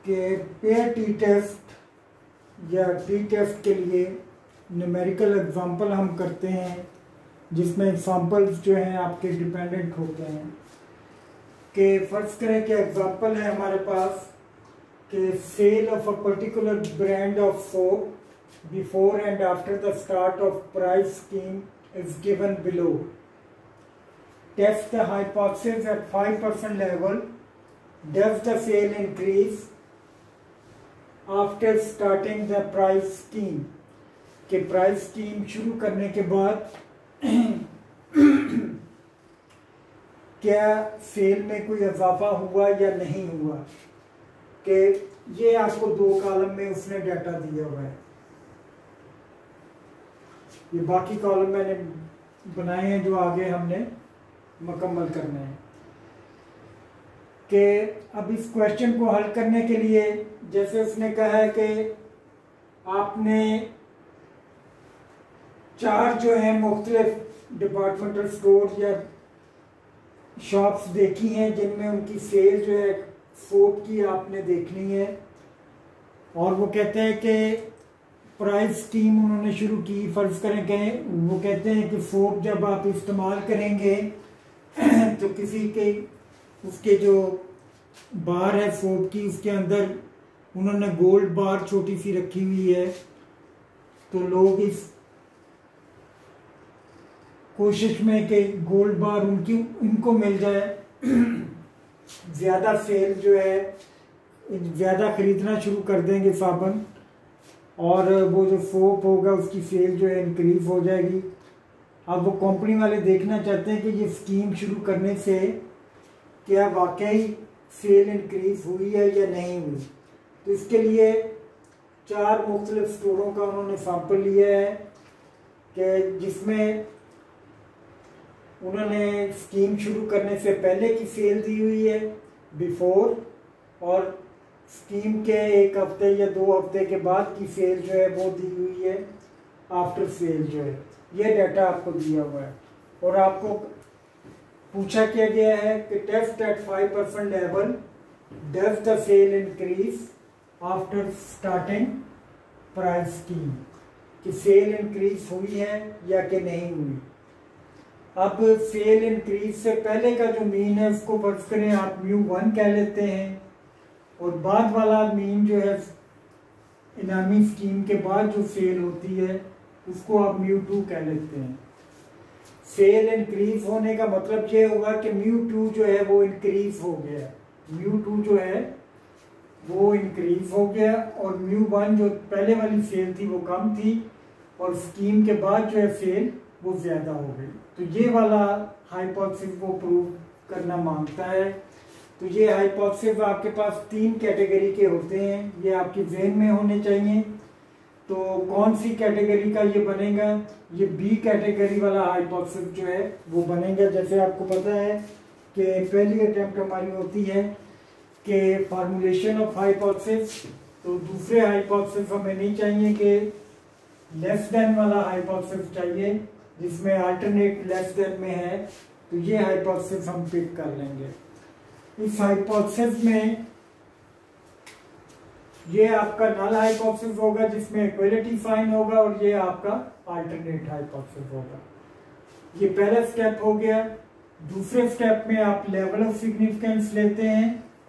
कि paired t test या t test के लिए न्यूमेरिकल एग्जांपल हम करते हैं, जिसमें एग्जांपल्स जो हैं आपके डिपेंडेंट होते हैं। कि फर्ज करें कि एग्जांपल है हमारे पास कि sale of a particular brand of soap before and after the start of price scheme is given below. Test the hypothesis at 5% level. Does the sale increase after starting the price scheme? कि price scheme शुरू करने के बाद क्या cell में कोई इजाफा हुआ या नहीं हुआ। कि ये आपको 2 कॉलम में उसने डाटा दिया हुआ है। ये बाकी कॉलम मैंने बनाए हैं जो आगे हमने मुकम्मल करने हैं। कि अब इस क्वेश्चन को हल करने के लिए जैसे उसने कहा है कि आपने 4 जो है मुख्तलिफ डिपार्टमेंटल स्टोर या शॉप्स देखी हैं जिनमें उनकी सेल जो है सोप की आपने देखनी है। और वो कहते हैं कि प्राइस स्कीम उन्होंने शुरू की। फर्ज करें कि वो कहते हैं कि सोप जब आप इस्तेमाल करेंगे तो किसी के उसके जो बार है सोप की उसके अंदर उन्होंने गोल्ड बार छोटी सी रखी हुई है, तो लोग इस कोशिश में कि गोल्ड बार उनको मिल जाए ज़्यादा सेल जो है ज़्यादा खरीदना शुरू कर देंगे साबुन, और वो जो सोप होगा उसकी सेल जो है इंक्रीज हो जाएगी। अब वो कंपनी वाले देखना चाहते हैं कि ये स्कीम शुरू करने से क्या वाकई सेल इंक्रीज हुई है या नहीं हुई। तो इसके लिए 4 मुख्तलिफ स्टोरों का उन्होंने सैंपल लिया है कि जिसमें उन्होंने स्कीम शुरू करने से पहले की सेल दी हुई है बिफोर, और स्कीम के 1 हफ्ते या 2 हफ्ते के बाद की सेल जो है वो दी हुई है आफ्टर सेल जो है। ये डाटा आपको दिया हुआ है और आपको पूछा क्या गया है कि test at 5% level does the sale increase after starting price scheme. कि सेल इंक्रीज हुई है या कि नहीं हुई। अब सेल इंक्रीज से पहले का जो मीन है उसको फर्ज करें आप μ1 कह लेते हैं, और बाद वाला मीन जो है इनामी स्कीम के बाद जो सेल होती है उसको आप μ2 कह लेते हैं। सेल इंक्रीज होने का मतलब ये होगा कि μ2 जो है वो इंक्रीज हो गया, μ2 जो है वो इंक्रीज हो गया, और μ1 जो पहले वाली सेल थी वो कम थी और स्कीम के बाद जो है सेल वो ज़्यादा हो गई। तो ये वाला हाइपोथेसिस वो प्रूव करना मांगता है। तो ये हाइपोथेसिस आपके पास 3 कैटेगरी के होते हैं, ये आपके ज़हन में होने चाहिए। तो कौन सी कैटेगरी का ये बनेगा, ये बी कैटेगरी वाला हाइपोथेसिस जो है वो बनेगा। जैसे आपको पता है कि पहली अटेम्प्ट हमारी होती है कि फार्मूलेशन ऑफ हाइपोथेसिस, तो दूसरे हाइपोथेसिस हमें नहीं चाहिए कि लेस देन वाला हाइपोथेसिस चाहिए जिसमें अल्टरनेट लेस देन में है, तो ये हाइपोथेसिस हम पिक कर लेंगे। इस हाइपोथेसिस में ये आपका नल हाइपोथेसिस होगा जिसमें इक्वलिटी साइन होगा, और ये आपका अल्टरनेट हाइपोथेसिस होगा। ये पहला स्टेप हो गया। दूसरे स्टेप में आप लेवल ऑफ सिग्निफिकेंस लेते हैं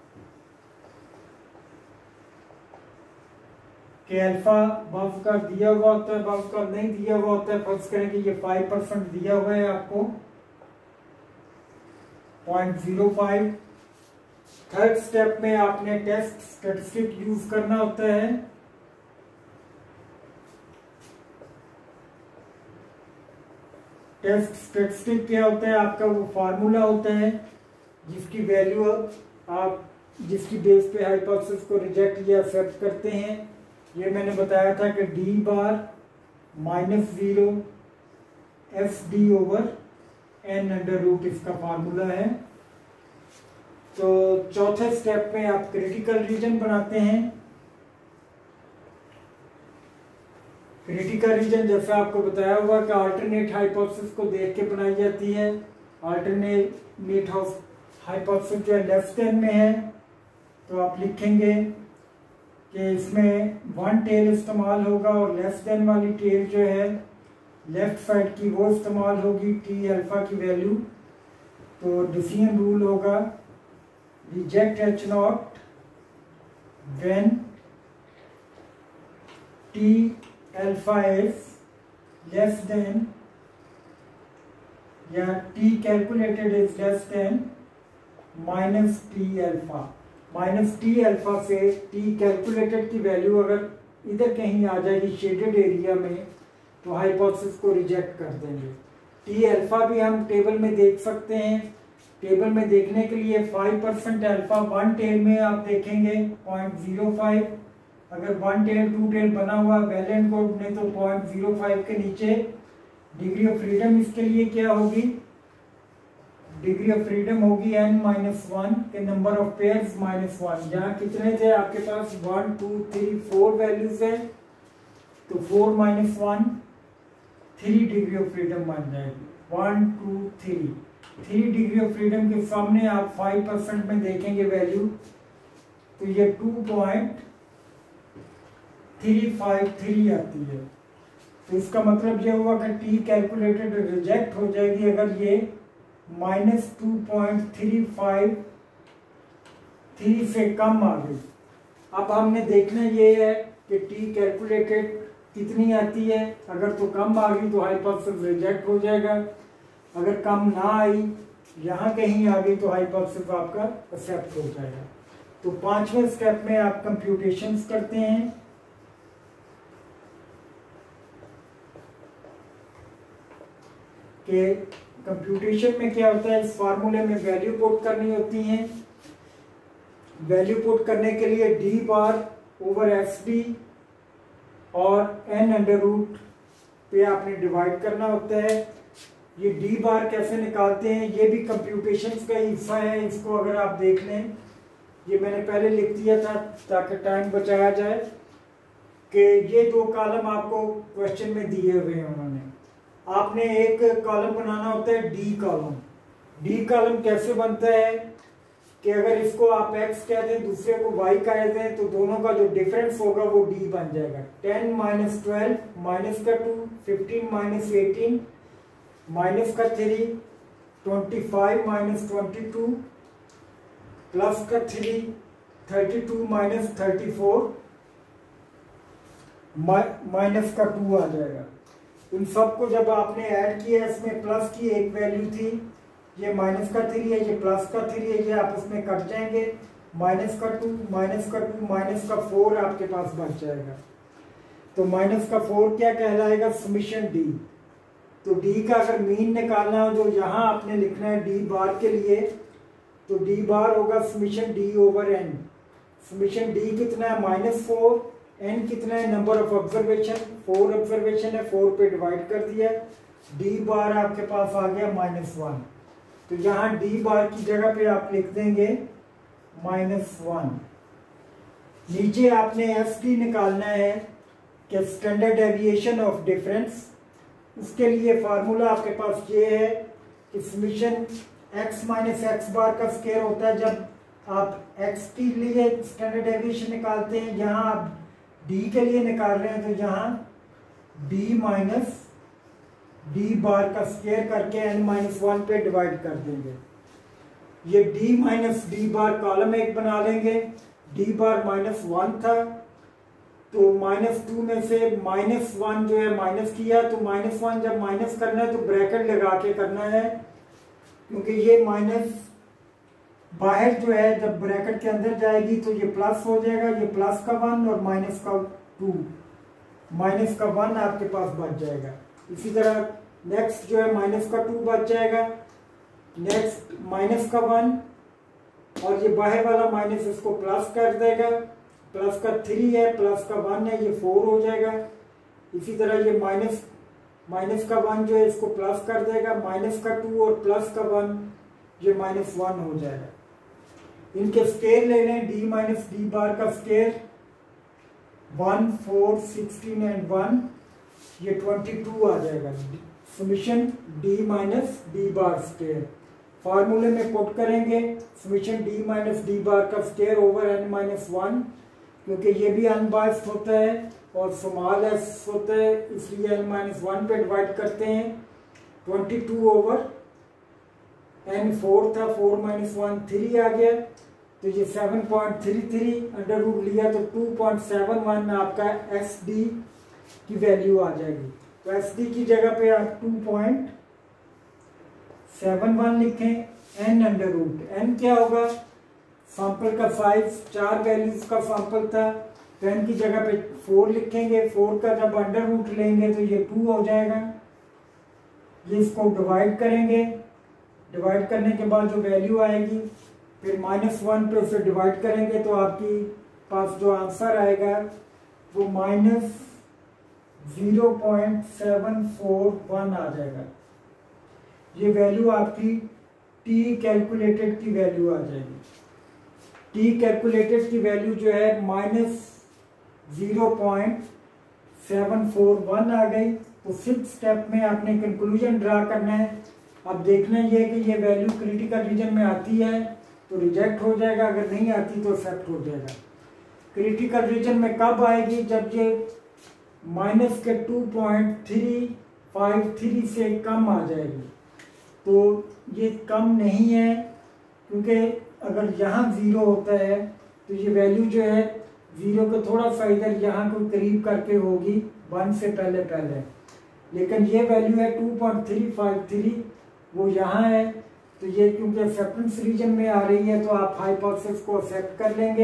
कि अल्फा बफ का दिया हुआ होता है, बफ का नहीं दिया हुआ होता है। फर्ज करें कि ये 5% दिया हुआ है आपको 0.05। थर्ड स्टेप में आपने टेस्ट स्टैटिस्टिक यूज करना होता है। टेस्ट स्टैटिस्टिक क्या होता है, आपका वो फार्मूला होता है जिसकी वैल्यू आप जिसकी बेस पे हाइपोथेसिस को रिजेक्ट या एक्सेप्ट करते हैं। ये मैंने बताया था कि डी बार -0 FD/n इसका फार्मूला है। तो चौथे स्टेप में आप क्रिटिकल रीजन बनाते हैं। क्रिटिकल रीजन जैसा आपको बताया हुआ कि अल्टरनेट हाइपोथेसिस को देख के बनाई जाती है। अल्टरनेट हाइपोथेसिस जो है लेफ्ट हैंड में है, तो आप लिखेंगे कि इसमें वन टेल इस्तेमाल होगा और लेस देन वाली टेल जो है लेफ्ट साइड की वो इस्तेमाल होगी टी अल्फा की वैल्यू। तो डिसीजन रूल होगा reject H not when t alpha is less than या t calculated is less than minus t alpha. Minus t alpha से टी कैलकुलेटेड की वैल्यू अगर इधर कहीं आ जाएगी शेडेड एरिया में तो हाइपोथेसिस को रिजेक्ट कर देंगे। टी अल्फा भी हम टेबल में देख सकते हैं। टेबल में देखने के लिए 5% अल्फा वन टेल में आप देखेंगे 0.05, अगर वन टेल टू टेल बना हुआ वैलेंट कोड में तो 0.05 के नीचे डिग्री ऑफ फ्रीडम इसके लिए क्या होगी, डिग्री ऑफ फ्रीडम होगी n-1 के नंबर ऑफ पेयर्स -1। यहाँ कितने थे आपके पास 1 2 3 4 वैल्यूज है तो 4 - 1 3 डिग्री ऑफ फ्रीडम बन जाएगी। 1 2 3 डिग्री ऑफ फ्रीडम के सामने आप 5% में देखेंगे वैल्यू तो ये 2.353 आती है। तो इसका मतलब ये हुआ कि टी कैलकुलेटेड रिजेक्ट हो जाएगी अगर ये -2.353 से कम आ गई। अब हमने देखना ये है कि टी कैलकुलेटेड कितनी आती है, अगर तो कम आ गई तो हाइपोथेसिस रिजेक्ट हो जाएगा, अगर कम ना आई यहाँ कहीं आ गई तो हाइपोथेसिस आपका एक्सेप्ट हो जाएगा। तो 5वें स्टेप में आप कंप्यूटेशंस करते हैं कि कंप्यूटेशन में क्या होता है, इस फार्मूले में वैल्यू पुट करनी होती है। वैल्यू पुट करने के लिए D bar over S D और n अंडर रूट पे आपने डिवाइड करना होता है। ये डी बार कैसे निकालते हैं ये भी कंप्यूटेशंस का हिस्सा है, इसको अगर आप देख लें ये मैंने पहले लिख दिया था ताकि टाइम बचाया जाए कि ये दो कॉलम आपको क्वेश्चन में दिए हुए हैं उन्होंने। आपने एक कॉलम बनाना होता है डी कॉलम। डी कॉलम कैसे बनता है कि अगर इसको आप x कह दें दूसरे को y कह दें तो दोनों का जो डिफरेंस होगा वो d बन जाएगा। 10 - 12 माइनस का 2, 15 - 18 माइनस का 3, 25 - 22 प्लस का 3, 32 - 34 माइनस का 2 आ जाएगा। इन सबको जब आपने ऐड किया इसमें प्लस की एक वैल्यू थी, ये माइनस का 3 है, ये प्लस का 3 है, ये आपस में कट जाएंगे, माइनस का 2 माइनस का 2 माइनस का 4 आपके पास बच जाएगा। तो माइनस का 4 क्या कहलाएगा, समीशन डी। तो डी का अगर मीन निकालना हो जो यहाँ आपने लिखना है डी बार के लिए तो डी बार होगा summation D over N. Summation D कितना है -4, एन कितना है नंबर ऑफ ऑब्जर्वेशन, 4 ऑब्जर्वेशन है, 4 पे डिवाइड कर दिया, डी बार आपके पास आ गया -1। तो यहाँ डी बार की जगह पे आप लिख देंगे -1। नीचे आपने एस डी निकालना है कि स्टैंडर्ड डेविएशन ऑफ डिफरेंस। उसके लिए फार्मूला आपके पास ये है कि summation x minus X bar का स्क्वायर होता है जब आप x के लिए स्टैंडर्ड डेविएशन निकालते हैं, यहाँ आप d के लिए निकाल रहे हैं तो यहाँ d माइनस डी बार का स्क्वायर करके n-1 पे डिवाइड कर देंगे। ये d minus D bar column एक बना लेंगे, d बार -1 था तो -2 में से -1 जो है माइनस किया तो -1 जब माइनस करना है तो ब्रैकेट लगा के करना है क्योंकि ये माइनस बाहर जो है जब ब्रैकेट के अंदर जाएगी तो ये प्लस हो जाएगा, ये प्लस का 1 और माइनस का 2, माइनस का 1 आपके पास बच जाएगा। इसी तरह नेक्स्ट जो है माइनस का 2 बच जाएगा, नेक्स्ट माइनस का 1 और ये बाहर वाला माइनस इसको प्लस कर देगा, प्लस का 3 है प्लस का 1 है ये 4 हो जाएगा। इसी तरह ये माइनस का 1 जो है इसको प्लस कर देगा, माइनस का 2 और प्लस का 1 ये -1 हो जाएगा। इनके स्केयर ले लें, d माइनस डी बार का स्केयर 1 4 16 एंड 1 ये 22 आ जाएगा। Summation d minus D bar square फार्मूले में पुट करेंगे, summation d minus D bar का स्केयर ओवर n-1 क्योंकि ये भी अनबायस्ड होता है और स्मॉल एस होता है, इसलिए n-1 पे डिवाइड करते हैं। 22/n4 था, 4 - 1 3 आ गया, तो ये 7.33 अंडर रूट लिया तो 2.71 आपका SD की वैल्यू आ जाएगी। तो SD की जगह पे आप 2.71 लिखें। n अंडर रूट, n क्या होगा, सैंपल का साइज 4 वैल्यूज का सैंपल था, तो n की जगह पे 4 लिखेंगे। 4 का जब अंडर रूट लेंगे तो ये 2 हो जाएगा। ये इसको डिवाइड करेंगे, डिवाइड करने के बाद जो वैल्यू आएगी फिर -1 पे उसे डिवाइड करेंगे तो आपकी पास जो आंसर आएगा वो -0.741 आ जाएगा। ये वैल्यू आपकी t कैलकुलेटेड की वैल्यू आ जाएगी। t कैलकुलेटेड की वैल्यू जो है -0.741 आ गई। तो 6th स्टेप में आपने कंक्लूजन ड्रा करना है। अब देखना ये है कि ये वैल्यू क्रिटिकल रीजन में आती है तो रिजेक्ट हो जाएगा, अगर नहीं आती तो एक्सेप्ट हो जाएगा। क्रिटिकल रीजन में कब आएगी, जब ये -2.353 से कम आ जाएगी। तो ये कम नहीं है, क्योंकि अगर यहाँ 0 होता है तो ये वैल्यू जो है 0 को थोड़ा सा इधर यहाँ को करीब करके होगी 1 से पहले पहले, लेकिन ये वैल्यू है 2.353, वो यहाँ है। तो ये क्योंकि एक्सेप्टेंस रीजन में आ रही है तो आप हाइपोथेसिस को एक्सेप्ट कर लेंगे।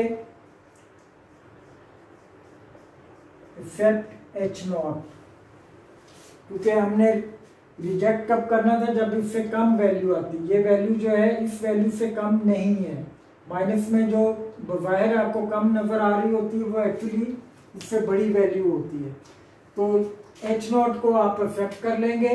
एक्सेप्ट H0, क्योंकि हमने रिजेक्ट कब करना था, जब इससे कम वैल्यू आती। ये वैल्यू जो है इस वैल्यू से कम नहीं है। माइनस में जो बाहर आपको कम नजर आ रही होती है वो एक्चुअली इससे बड़ी वैल्यू होती है। तो H0 को आप एक्सेप्ट कर लेंगे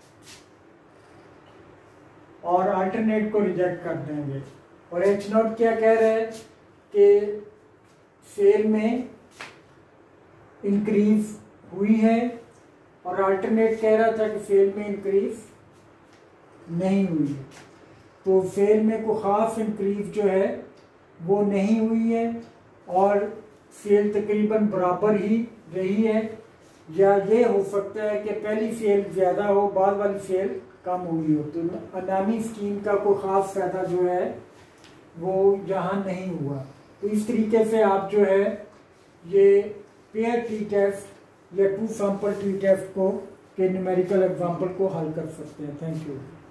और अल्टरनेट को रिजेक्ट कर देंगे। और H0 क्या कह रहा है कि सेल में इंक्रीज हुई है और अल्टरनेट कह रहा था कि सेल में इंक्रीज नहीं हुई है। तो सेल में कोई ख़ास इंक्रीज जो है वो नहीं हुई है और सेल तकरीबन बराबर ही रही है, या ये हो सकता है कि पहली सेल ज़्यादा हो, बाद वाली सेल कम हुई हो। तो अनामी स्कीम का कोई ख़ास फायदा जो है वो यहाँ नहीं हुआ। तो इस तरीके से आप जो है ये पेयर टी टेस्ट या 2 सैंपल टी टेस्ट को के न्यूमेरिकल एग्जाम्पल को हल कर सकते हैं। Thank you.